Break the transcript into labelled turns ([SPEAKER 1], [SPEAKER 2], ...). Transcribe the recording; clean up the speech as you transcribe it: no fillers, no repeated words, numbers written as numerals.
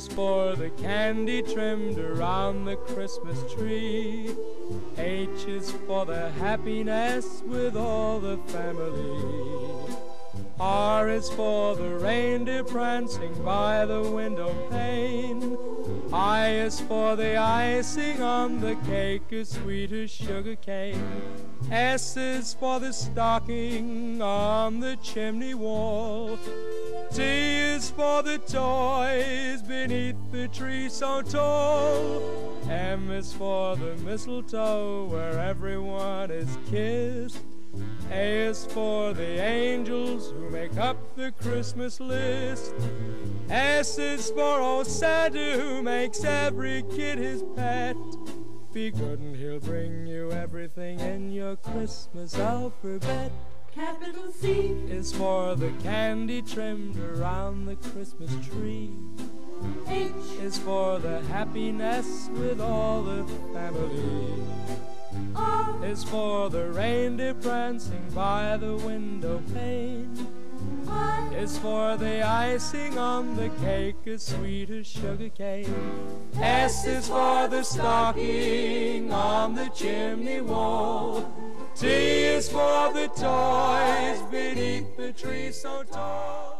[SPEAKER 1] is for the candy trimmed around the Christmas tree. H is for the happiness with all the family. R is for the reindeer prancing by the window pane. I is for the icing on the cake as sweet as sugar cane. S is for the stocking on the chimney wall. T is for the toys beneath the tree so tall. M is for the mistletoe where everyone is kissed. A is for the angels who make up the Christmas list. S is for old Santa who makes every kid his pet. Be good and he'll bring you everything in your Christmas alphabet.
[SPEAKER 2] Capital C
[SPEAKER 1] is for the candy trimmed around the Christmas tree.
[SPEAKER 2] H
[SPEAKER 1] is for the happiness with all the family.
[SPEAKER 2] R
[SPEAKER 1] is for the reindeer prancing by the window pane.
[SPEAKER 2] I
[SPEAKER 1] is for the icing on the cake as sweet as sugar cane. S is for the stocking on the chimney wall. T is for the toys beneath the tree so tall.